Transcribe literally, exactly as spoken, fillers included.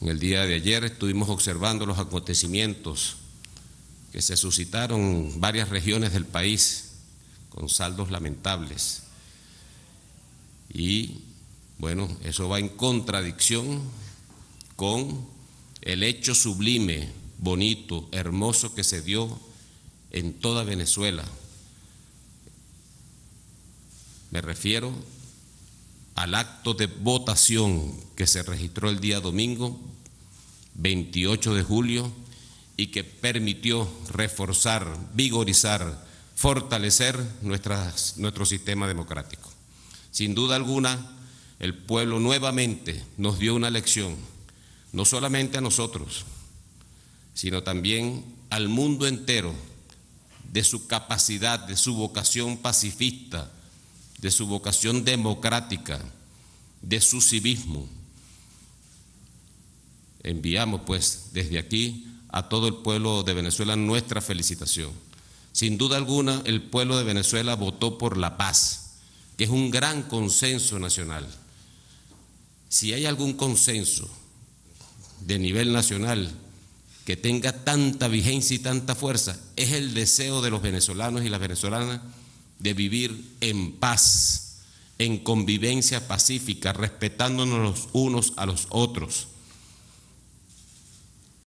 En el día de ayer estuvimos observando los acontecimientos que se suscitaron en varias regiones del país con saldos lamentables. Y bueno, eso va en contradicción con el hecho sublime, bonito, hermoso que se dio en toda Venezuela. Me refiero al acto de votación que se registró el día domingo, veintiocho de julio, y que permitió reforzar, vigorizar, fortalecer nuestras, nuestro sistema democrático. Sin duda alguna, el pueblo nuevamente nos dio una lección, no solamente a nosotros, sino también al mundo entero, de su capacidad, de su vocación pacifista, de su vocación democrática, de su civismo. Enviamos pues desde aquí a todo el pueblo de Venezuela nuestra felicitación. Sin duda alguna, el pueblo de Venezuela votó por la paz, que es un gran consenso nacional. Si hay algún consenso de nivel nacional que tenga tanta vigencia y tanta fuerza, es el deseo de los venezolanos y las venezolanas de vivir en paz, en convivencia pacífica, respetándonos los unos a los otros.